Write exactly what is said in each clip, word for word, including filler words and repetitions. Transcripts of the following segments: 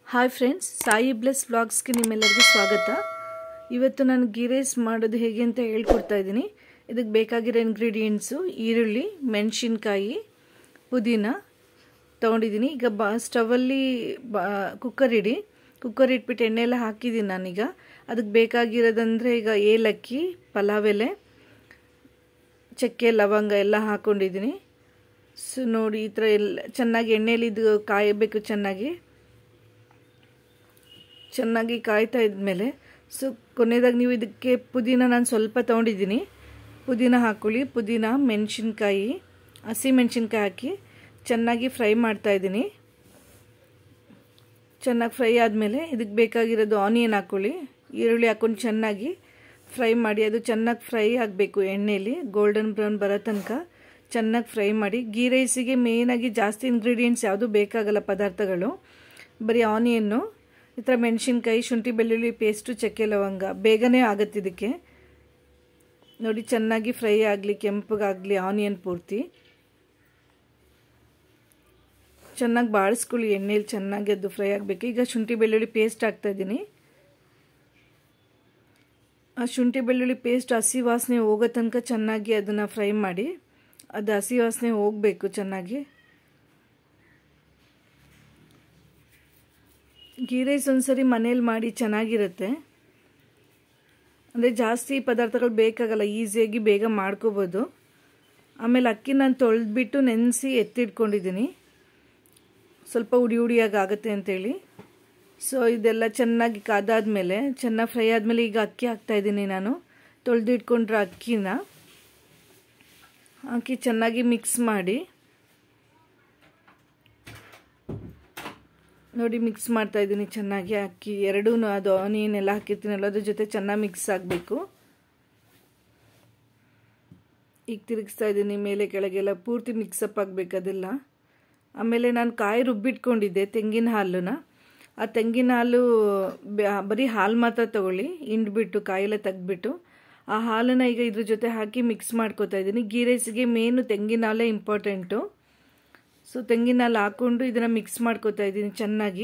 Hi friends, Sai bless ವ್ಲಾಗ್ಸ್ಗೆ ನಿಮ್ಮೆಲ್ಲರಿಗೂ ಸ್ವಾಗತ. ಇವತ್ತು ನಾನು ಗೀ ರೈಸ್ ಮಾಡೋದು ಹೇಗೆ ಅಂತ ಹೇಳ್ಕೊಡ್ತಾ ಇದ್ದೀನಿ. ಇದಕ್ಕೆ ಬೇಕಾಗಿರೋ ಇಂಗ್ರೀಡಿಯೆಂಟ್ಸು ಈರುಳ್ಳಿ, ಮೆಣಸಿನ್ಕಾಯಿ, ಪುದೀನ ತೊಗೊಂಡಿದ್ದೀನಿ. ಈಗ ಬಾ ಸ್ಟವಲ್ಲಿ ಬಾ ಕುಕ್ಕರ್ ಇಡಿ. ಕುಕ್ಕರ್ ಇಟ್ಬಿಟ್ಟು ಎಣ್ಣೆ ಎಲ್ಲ ಹಾಕಿದ್ದೀನಿ ನಾನೀಗ. ಅದಕ್ಕೆ ಬೇಕಾಗಿರೋದಂದರೆ ಈಗ ಏಲಕ್ಕಿ, ಪಲಾವ್ ಎಲೆ, ಚಕ್ಕೆ, ಲವಂಗ ಎಲ್ಲ ಹಾಕ್ಕೊಂಡಿದ್ದೀನಿ. ಸೊ ನೋಡಿ, ಈ ಥರ ಎಲ್ಲ ಚೆನ್ನಾಗಿ ಎಣ್ಣೆಯಲ್ಲಿ ಇದು ಕಾಯಬೇಕು. ಚೆನ್ನಾಗಿ ಚೆನ್ನಾಗಿ ಕಾಯ್ತಾ ಇದ್ಮೇಲೆ ಸೊ ಕೊನೆಯದಾಗಿ ನೀವು ಇದಕ್ಕೆ ಪುದೀನ ನಾನು ಸ್ವಲ್ಪ ತೊಗೊಂಡಿದ್ದೀನಿ. ಪುದೀನ ಹಾಕ್ಕೊಳ್ಳಿ. ಪುದೀನ, ಮೆಣಸಿನ್ಕಾಯಿ, ಹಸಿ ಮೆಣಸಿನ್ಕಾಯಿ ಹಾಕಿ ಚೆನ್ನಾಗಿ ಫ್ರೈ ಮಾಡ್ತಾಯಿದ್ದೀನಿ. ಚೆನ್ನಾಗಿ ಫ್ರೈ ಆದಮೇಲೆ ಇದಕ್ಕೆ ಬೇಕಾಗಿರೋದು ಆನಿಯನ್ ಹಾಕ್ಕೊಳ್ಳಿ. ಈರುಳ್ಳಿ ಹಾಕ್ಕೊಂಡು ಚೆನ್ನಾಗಿ ಫ್ರೈ ಮಾಡಿ. ಅದು ಚೆನ್ನಾಗಿ ಫ್ರೈ ಆಗಬೇಕು ಎಣ್ಣೆಯಲ್ಲಿ, ಗೋಲ್ಡನ್ ಬ್ರೌನ್ ಬರೋ ತನಕ ಚೆನ್ನಾಗಿ ಫ್ರೈ ಮಾಡಿ. ಗೀ ರೈಸಿಗೆ ಮೇಯ್ನಾಗಿ ಜಾಸ್ತಿ ಇಂಗ್ರೀಡಿಯೆಂಟ್ಸ್ ಯಾವುದೂ ಬೇಕಾಗಲ್ಲ, ಪದಾರ್ಥಗಳು ಬರೀ ಆನಿಯನ್ನು, ಈ ಥರ ಮೆಣಸಿನ್ಕಾಯಿ, ಶುಂಠಿ ಬೆಳ್ಳುಳ್ಳಿ ಪೇಸ್ಟು, ಚಕ್ಕೆ ಲವಂಗ, ಬೇಗನೆ ಆಗುತ್ತೆ ಇದಕ್ಕೆ. ನೋಡಿ ಚೆನ್ನಾಗಿ ಫ್ರೈ ಆಗಲಿ, ಕೆಂಪಗಾಗಲಿ ಆನಿಯನ್ ಪೂರ್ತಿ. ಚೆನ್ನಾಗಿ ಬಾಳಿಸ್ಕೊಳ್ಳಿ ಎಣ್ಣೆಲಿ, ಚೆನ್ನಾಗಿ ಅದು ಫ್ರೈ ಆಗಬೇಕು. ಈಗ ಶುಂಠಿ ಬೆಳ್ಳುಳ್ಳಿ ಪೇಸ್ಟ್ ಹಾಕ್ತಾಯಿದ್ದೀನಿ. ಆ ಶುಂಠಿ ಬೆಳ್ಳುಳ್ಳಿ ಪೇಸ್ಟ್ ಹಸಿ ವಾಸನೆ ಹೋಗೋ ತನಕ ಚೆನ್ನಾಗಿ ಅದನ್ನು ಫ್ರೈ ಮಾಡಿ. ಅದು ಹಸಿ ವಾಸನೆ ಹೋಗಬೇಕು ಚೆನ್ನಾಗಿ. ಗೀ ರೈಸ್ ಒಂದ್ಸರಿ ಮನೇಲಿ ಮಾಡಿ, ಚೆನ್ನಾಗಿರುತ್ತೆ. ಅಂದರೆ ಜಾಸ್ತಿ ಪದಾರ್ಥಗಳು ಬೇಕಾಗಲ್ಲ, ಈಸಿಯಾಗಿ ಬೇಗ ಮಾಡ್ಕೋಬೋದು. ಆಮೇಲೆ ಅಕ್ಕಿ ನಾನು ತೊಳೆದ್ಬಿಟ್ಟು ನೆನೆಸಿ ಎತ್ತಿಟ್ಕೊಂಡಿದ್ದೀನಿ, ಸ್ವಲ್ಪ ಹುಡಿ ಹುಡಿಯಾಗಿ ಆಗುತ್ತೆ ಅಂತೇಳಿ. ಸೊ ಇದೆಲ್ಲ ಚೆನ್ನಾಗಿ ಕಾದಾದ್ಮೇಲೆ, ಚೆನ್ನಾಗಿ ಫ್ರೈ ಆದಮೇಲೆ ಈಗ ಅಕ್ಕಿ ಹಾಕ್ತಾಯಿದ್ದೀನಿ ನಾನು. ತೊಳೆದು ಇಟ್ಕೊಂಡ್ರೆ ಅಕ್ಕಿನ ಹಾಕಿ ಚೆನ್ನಾಗಿ ಮಿಕ್ಸ್ ಮಾಡಿ. ನೋಡಿ ಮಿಕ್ಸ್ ಮಾಡ್ತಾ ಇದ್ದೀನಿ ಚೆನ್ನಾಗಿ. ಅಕ್ಕಿ ಎರಡೂ, ಅದು ಆನಿಯನ್ ಎಲ್ಲ ಹಾಕಿರ್ತೀನಲ್ಲ, ಅದ್ರ ಜೊತೆ ಚೆನ್ನಾಗಿ ಮಿಕ್ಸ್ ಆಗಬೇಕು. ಈಗ ತಿರುಗಿಸ್ತಾ ಇದ್ದೀನಿ ಮೇಲೆ ಕೆಳಗೆಲ್ಲ, ಪೂರ್ತಿ ಮಿಕ್ಸಪ್ ಆಗಬೇಕು ಅದೆಲ್ಲ. ಆಮೇಲೆ ನಾನು ಕಾಯಿ ರುಬ್ಬಿಟ್ಕೊಂಡಿದ್ದೆ ತೆಂಗಿನ ಹಾಲನ್ನ. ಆ ತೆಂಗಿನ ಹಾಲು ಬರೀ ಹಾಲು ಮಾತ್ರ ತಗೊಳ್ಳಿ, ಹಿಂಡ್ಬಿಟ್ಟು ಕಾಯೆಲ್ಲ ತೆಗೆದ್ಬಿಟ್ಟು ಆ ಹಾಲನ್ನು ಈಗ ಇದ್ರ ಜೊತೆ ಹಾಕಿ ಮಿಕ್ಸ್ ಮಾಡ್ಕೋತಾ ಇದ್ದೀನಿ. ಗೀ ರೈಸಿಗೆ ಮೇನು ತೆಂಗಿನ ಹಾಲೇ ಇಂಪಾರ್ಟೆಂಟು. ಸೊ ತೆಂಗಿನ ಹಾಲು ಹಾಕ್ಕೊಂಡು ಇದನ್ನು ಮಿಕ್ಸ್ ಮಾಡ್ಕೋತಾ ಇದ್ದೀನಿ ಚೆನ್ನಾಗಿ.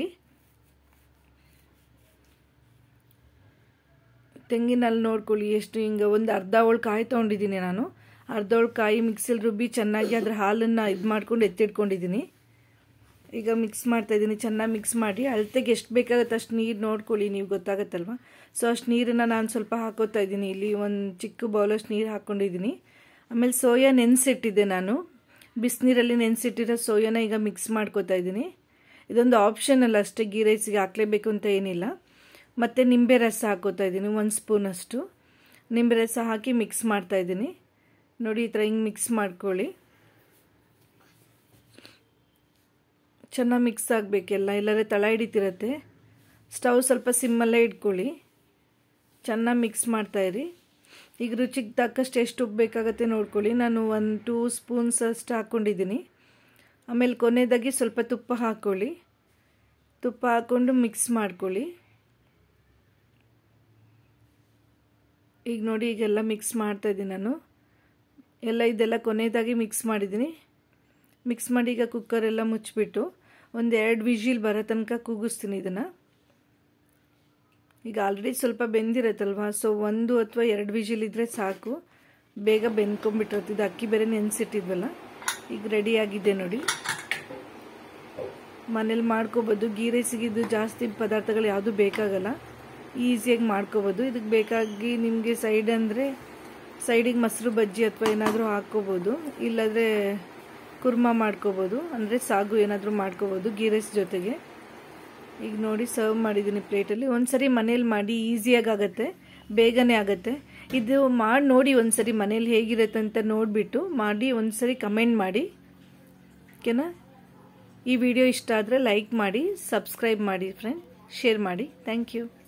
ತೆಂಗಿನ ಹಾಲು ನೋಡ್ಕೊಳ್ಳಿ ಎಷ್ಟು, ಹಿಂಗೆ ಒಂದು ಅರ್ಧ ಹೋಳು ಕಾಯಿ ತೊಗೊಂಡಿದ್ದೀನಿ ನಾನು. ಅರ್ಧ ಹೋಳು ಕಾಯಿ ಮಿಕ್ಸಿಲಿ ರುಬ್ಬಿ ಚೆನ್ನಾಗಿ ಅದರ ಹಾಲನ್ನು ಇದು ಮಾಡ್ಕೊಂಡು ಎತ್ತಿಟ್ಕೊಂಡಿದ್ದೀನಿ. ಈಗ ಮಿಕ್ಸ್ ಮಾಡ್ತಾಯಿದ್ದೀನಿ. ಚೆನ್ನಾಗಿ ಮಿಕ್ಸ್ ಮಾಡಿ ಅಳತೆಗೆ ಎಷ್ಟು ಬೇಕಾಗುತ್ತೆ ಅಷ್ಟು ನೀರು ನೋಡ್ಕೊಳ್ಳಿ, ನೀವು ಗೊತ್ತಾಗತ್ತಲ್ವ. ಸೊ ಅಷ್ಟು ನೀರನ್ನು ನಾನು ಸ್ವಲ್ಪ ಹಾಕೋತಾ ಇದ್ದೀನಿ. ಇಲ್ಲಿ ಒಂದು ಚಿಕ್ಕ ಬೌಲಷ್ಟು ನೀರು ಹಾಕ್ಕೊಂಡಿದ್ದೀನಿ. ಆಮೇಲೆ ಸೋಯಾ ನೆನೆಸಿಟ್ಟಿದ್ದೆ ನಾನು, ಬಿಸಿನೀರಲ್ಲಿ ನೆನೆಸಿಟ್ಟಿರೋ ಸೋಯಾನ ಈಗ ಮಿಕ್ಸ್ ಮಾಡ್ಕೋತಾ ಇದ್ದೀನಿ. ಇದೊಂದು ಆಪ್ಷನಲ್ಲ ಅಷ್ಟೇ, ಗೀ ರೈಸಿಗೆ ಹಾಕಲೇಬೇಕು ಅಂತ ಏನಿಲ್ಲ. ಮತ್ತು ನಿಂಬೆ ರಸ ಹಾಕೋತಾ ಇದ್ದೀನಿ, ಒಂದು ಸ್ಪೂನಷ್ಟು ನಿಂಬೆ ರಸ ಹಾಕಿ ಮಿಕ್ಸ್ ಮಾಡ್ತಾಯಿದ್ದೀನಿ. ನೋಡಿ ಈ ಥರ ಹಿಂಗೆ ಮಿಕ್ಸ್ ಮಾಡ್ಕೊಳ್ಳಿ. ಚೆನ್ನಾಗಿ ಮಿಕ್ಸ್ ಆಗಬೇಕೆಲ್ಲ, ಇಲ್ಲಾಂದರೆ ತಳ ಹಿಡಿತಿರತ್ತೆ. ಸ್ಟವ್ ಸ್ವಲ್ಪ ಸಿಮ್ಮಲ್ಲೇ ಇಟ್ಕೊಳ್ಳಿ. ಚೆನ್ನಾಗಿ ಮಿಕ್ಸ್ ಮಾಡ್ತಾಯಿರಿ. ಈಗ ರುಚಿಗೆ ತಕ್ಕಷ್ಟು ಎಷ್ಟು ಉಪ್ಪು ಬೇಕಾಗತ್ತೆ ನೋಡ್ಕೊಳ್ಳಿ. ನಾನು ಒಂದು ಟೂ ಸ್ಪೂನ್ಸ್ ಅಷ್ಟು ಹಾಕ್ಕೊಂಡಿದ್ದೀನಿ. ಆಮೇಲೆ ಕೊನೆಯದಾಗಿ ಸ್ವಲ್ಪ ತುಪ್ಪ ಹಾಕ್ಕೊಳ್ಳಿ. ತುಪ್ಪ ಹಾಕ್ಕೊಂಡು ಮಿಕ್ಸ್ ಮಾಡ್ಕೊಳ್ಳಿ. ಈಗ ನೋಡಿ ಈಗೆಲ್ಲ ಮಿಕ್ಸ್ ಮಾಡ್ತಾಯಿದ್ದೀನಿ ನಾನು. ಎಲ್ಲ ಇದೆಲ್ಲ ಕೊನೆಯದಾಗಿ ಮಿಕ್ಸ್ ಮಾಡಿದ್ದೀನಿ. ಮಿಕ್ಸ್ ಮಾಡಿ ಈಗ ಕುಕ್ಕರೆಲ್ಲ ಮುಚ್ಚಿಬಿಟ್ಟು ಒಂದು ಎರಡು ವಿಜಿಲ್ ಬರೋ ತನಕ ಕೂಗಿಸ್ತೀನಿ ಇದನ್ನು. ಈಗ ಆಲ್ರೆಡಿ ಸ್ವಲ್ಪ ಬೆಂದಿರತ್ತಲ್ವ, ಸೊ ಒಂದು ಅಥವಾ ಎರಡು ವಿಜಿಲ್ ಇದ್ದರೆ ಸಾಕು, ಬೇಗ ಬೆಂದ್ಕೊಂಡ್ಬಿಟ್ಟಿರ್ತಿದ್ದು. ಅಕ್ಕಿ ಬೇರೆ ನೆನೆಸಿಟ್ಟಿದ್ವಲ್ಲ. ಈಗ ರೆಡಿಯಾಗಿದೆ ನೋಡಿ. ಮನೇಲಿ ಮಾಡ್ಕೋಬೋದು. ಗೀ ರೈಸಿಗಿದ್ದು ಜಾಸ್ತಿ ಪದಾರ್ಥಗಳು ಯಾವುದೂ ಬೇಕಾಗಲ್ಲ, ಈಸಿಯಾಗಿ ಮಾಡ್ಕೋಬೋದು. ಇದಕ್ಕೆ ಬೇಕಾಗಿ ನಿಮಗೆ ಸೈಡ್ ಅಂದರೆ ಸೈಡಿಗೆ ಮೊಸರು ಬಜ್ಜಿ ಅಥವಾ ಏನಾದರೂ ಹಾಕ್ಕೋಬೋದು, ಇಲ್ಲಾಂದರೆ ಕುರ್ಮಾ ಮಾಡ್ಕೋಬೋದು, ಅಂದರೆ ಸಾಗು ಏನಾದರೂ ಮಾಡ್ಕೋಬೋದು ಗೀ ರೈಸ್ ಜೊತೆಗೆ. ಈಗ ನೋಡಿ ಸರ್ವ್ ಮಾಡಿದ್ದೀನಿ ಪ್ಲೇಟಲ್ಲಿ. ಒಂದು ಸರಿ ಮನೇಲಿ ಮಾಡಿ, ಈಸಿಯಾಗಿ ಆಗುತ್ತೆ, ಬೇಗನೆ ಆಗುತ್ತೆ. ಇದು ಮಾಡಿ ನೋಡಿ ಒಂದು ಸರಿ ಮನೇಲಿ ಹೇಗಿರುತ್ತೆ ಅಂತ ನೋಡಿಬಿಟ್ಟು ಮಾಡಿ ಒಂದು ಸರಿ ಕಮೆಂಟ್ ಮಾಡಿ, ಓಕೆನಾ. ಈ ವಿಡಿಯೋ ಇಷ್ಟ ಆದರೆ ಲೈಕ್ ಮಾಡಿ, ಸಬ್ಸ್ಕ್ರೈಬ್ ಮಾಡಿ ಫ್ರೆಂಡ್, ಶೇರ್ ಮಾಡಿ. Thank you.